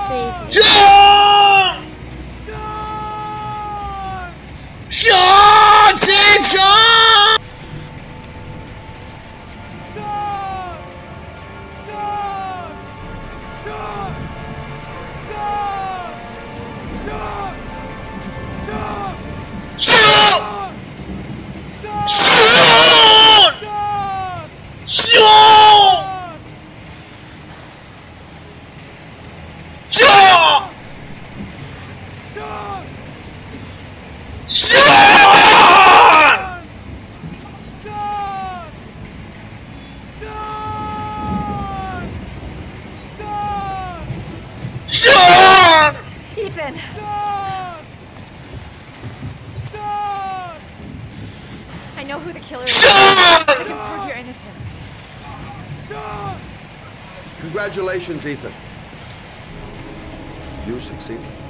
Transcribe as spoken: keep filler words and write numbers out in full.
save you. Sean! Sean! Save Sean! Sean! Sean! Sean! Sean! Sean! Ethan! I know who the killer is. I can prove your innocence. Congratulations, Ethan. You succeeded.